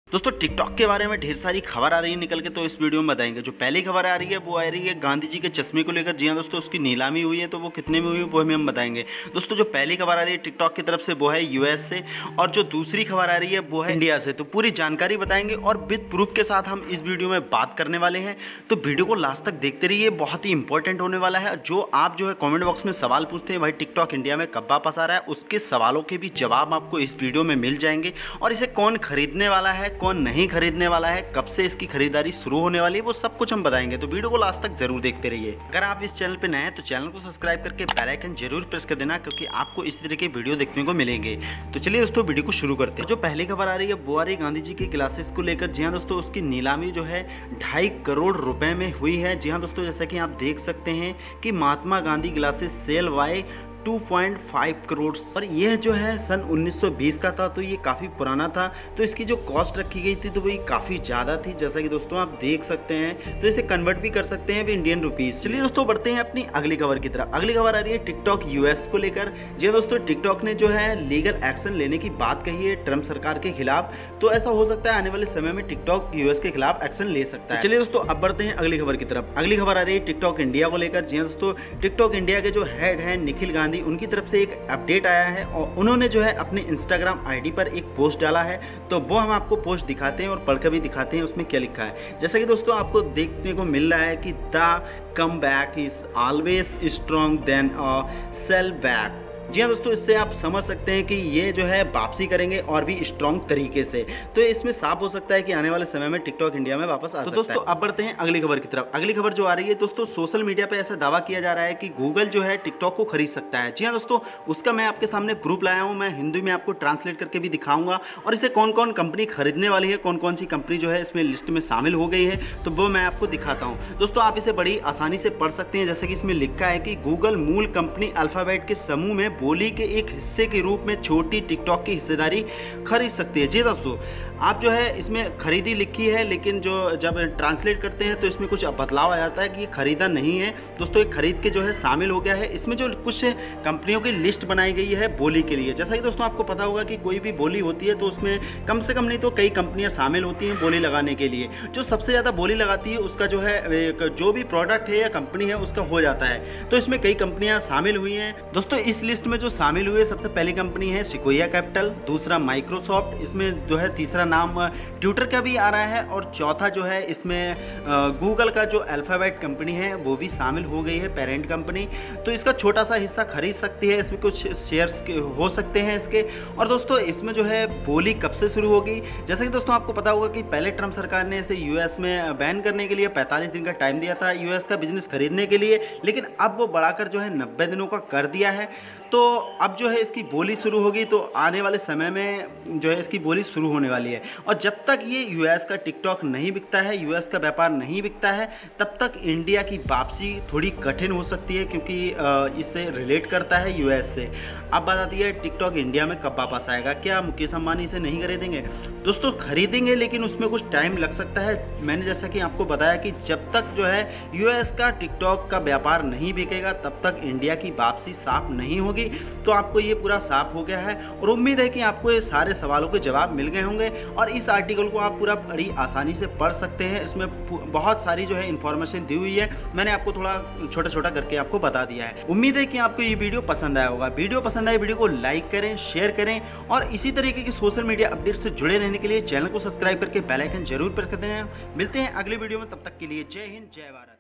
दोस्तों टिकटॉक के बारे में ढेर सारी खबर आ रही है निकल के, तो इस वीडियो में बताएंगे। जो पहली खबर आ रही है वो आ रही है गांधी जी के चश्मे को लेकर। जी हाँ दोस्तों, उसकी नीलामी हुई है, तो वो कितने में हुई वो हमें हम बताएंगे। दोस्तों जो पहली खबर आ रही है टिकटॉक की तरफ से वो है यूएस से, और जो दूसरी खबर आ रही है वो है इंडिया से। तो पूरी जानकारी बताएंगे और विद प्रूफ के साथ हम इस वीडियो में बात करने वाले हैं। तो वीडियो को लास्ट तक देखते रहिए, बहुत ही इंपॉर्टेंट होने वाला है। जो आप जो है कॉमेंट बॉक्स में सवाल पूछते हैं भाई टिकटॉक इंडिया में कब वापस आ रहा है, उसके सवालों के भी जवाब आपको इस वीडियो में मिल जाएंगे। और इसे कौन खरीदने वाला है, कौन नहीं खरीदने वाला है, कब से इसकी खरीदारी शुरू होने वाली है, वो सब कुछ हम बताएंगे। तो वीडियो को लास्ट तक जरूर देखते रहिए। अगर आप इस चैनल पे नए हैं तो चैनल को सब्सक्राइब करके बेल आइकन जरूर प्रेस कर देना, क्योंकि आपको इस तरह के वीडियो देखने को मिलेंगे। तो चलिए दोस्तों वीडियो को शुरू करते हैं। जो पहली खबर आ रही है वो आ रही है गांधी जी के ग्लासेस को लेकर। जी हाँ दोस्तों, उसकी नीलामी जो है 2.5 करोड़ रुपए में हुई है। जी हाँ दोस्तों, जैसा कि आप देख सकते हैं कि Mahatma Gandhi glasses sell by 2.5 crore, और यह जो है सन 1920 का था, तो ये काफ़ी पुराना था। तो इसकी जो कॉस्ट रखी गई थी तो वही काफ़ी ज़्यादा थी, जैसा कि दोस्तों आप देख सकते हैं। तो इसे कन्वर्ट भी कर सकते हैं इंडियन रुपीज़। चलिए दोस्तों बढ़ते हैं अपनी अगली खबर की तरफ। अगली खबर आ रही है टिकटॉक यूएस को लेकर। जी दोस्तों, टिकटॉक ने जो है लीगल एक्शन लेने की बात कही है ट्रम्प सरकार के खिलाफ। तो ऐसा हो सकता है आने वाले समय में टिकटॉक यूएस के खिलाफ एक्शन ले सकता है। चलिए दोस्तों अब बढ़ते हैं अगली खबर की तरफ। अगली खबर आ रही है टिकटॉक इंडिया को लेकर। जी दोस्तों, टिकटॉक इंडिया के जो हेड हैं निखिल गांधी, उनकी तरफ से एक अपडेट आया है और उन्होंने जो है अपने इंस्टाग्राम आईडी पर एक पोस्ट डाला है। तो वो हम आपको पोस्ट दिखाते हैं और पढ़कर भी दिखाते हैं उसमें क्या लिखा है। जैसा कि दोस्तों आपको देखने को मिल रहा है कि the come back is always strong than a set back. जी हाँ दोस्तों, इससे आप समझ सकते हैं कि ये जो है वापसी करेंगे और भी स्ट्रॉन्ग तरीके से। तो इसमें साफ हो सकता है कि आने वाले समय में टिकटॉक इंडिया में वापस आ सकता है। दोस्तों अब बढ़ते हैं अगली खबर की तरफ। अगली खबर जो आ रही है दोस्तों, सोशल मीडिया पे ऐसा दावा किया जा रहा है कि गूगल जो है टिकटॉक को खरीद सकता है। जी हाँ दोस्तों, उसका मैं आपके सामने प्रूफ लाया हूँ। मैं हिंदी में आपको ट्रांसलेट करके भी दिखाऊंगा, और इसे कौन कौन कंपनी खरीदने वाली है, कौन कौन सी कंपनी जो है इसमें लिस्ट में शामिल हो गई है, तो वो मैं आपको दिखाता हूँ। दोस्तों आप इसे बड़ी आसानी से पढ़ सकते हैं। जैसे कि इसमें लिखा है कि गूगल मूल कंपनी अल्फाबेट के समूह में बोली के एक हिस्से के रूप में छोटी टिकटॉक की हिस्सेदारी खरीद सकती है। जी दोस्तों, आप जो है इसमें खरीदी लिखी है, लेकिन जो जब ट्रांसलेट करते हैं तो इसमें कुछ बदलाव आ जाता है कि ये खरीदा नहीं है। दोस्तों ये खरीद के जो है शामिल हो गया है। इसमें जो कुछ कंपनियों की लिस्ट बनाई गई है बोली के लिए। जैसा कि दोस्तों आपको पता होगा कि कोई भी बोली होती है तो उसमें कम से कम नहीं तो कई कंपनियां शामिल होती हैं बोली लगाने के लिए। जो सबसे ज़्यादा बोली लगाती है उसका जो है जो भी प्रोडक्ट है या कंपनी है उसका हो जाता है। तो इसमें कई कंपनियाँ शामिल हुई हैं। दोस्तों इस लिस्ट में जो शामिल हुई है, सबसे पहली कंपनी है सिक्वोया कैपिटल, दूसरा माइक्रोसॉफ्ट, इसमें जो है तीसरा नाम ट्विटर का भी आ रहा है, और चौथा जो है इसमें गूगल का जो अल्फाबेट कंपनी है वो भी शामिल हो गई है, पेरेंट कंपनी। तो इसका छोटा सा हिस्सा खरीद सकती है, इसमें कुछ शेयर्स हो सकते हैं इसके। और दोस्तों इसमें जो है बोली कब से शुरू होगी, जैसे कि दोस्तों आपको पता होगा कि पहले ट्रम्प सरकार ने इसे यूएस में बैन करने के लिए 45 दिन का टाइम दिया था यूएस का बिजनेस खरीदने के लिए, लेकिन अब वो बढ़ाकर जो है 90 दिनों का कर दिया है। तो अब जो है इसकी बोली शुरू होगी, तो आने वाले समय में जो है इसकी बोली शुरू होने वाली है। और जब तक ये यूएस का टिकटॉक नहीं बिकता है, यूएस का व्यापार नहीं बिकता है, तब तक इंडिया की वापसी थोड़ी कठिन हो सकती है, क्योंकि इससे रिलेट करता है यूएस से। अब बात आती है टिकटॉक इंडिया में कब वापस आएगा। क्या मुकेश अंबानी इसे नहीं खरीदेंगे? दोस्तों खरीदेंगे, लेकिन उसमें कुछ टाइम लग सकता है। मैंने जैसा कि आपको बताया कि जब तक जो है यूएस का टिकटॉक का व्यापार नहीं बिकेगा तब तक इंडिया की वापसी साफ नहीं होगी। तो आपको ये पूरा साफ हो गया है, और उम्मीद है कि आपको ये सारे सवालों के जवाब मिल गए होंगे। और इस आर्टिकल को आप पूरा बड़ी आसानी से पढ़ सकते हैं। इसमें बहुत सारी जो है इन्फॉर्मेशन दी हुई है, मैंने आपको थोड़ा छोटा छोटा करके आपको बता दिया है। उम्मीद है कि आपको ये वीडियो पसंद आया होगा। वीडियो पसंद आए वीडियो को लाइक करें, शेयर करें, और इसी तरीके की सोशल मीडिया अपडेट से जुड़े रहने के लिए चैनल को सब्सक्राइब करके बेल आइकन जरूर प्रेस कर देना। मिलते हैं अगले वीडियो में, तब तक के लिए जय हिंद जय भारत।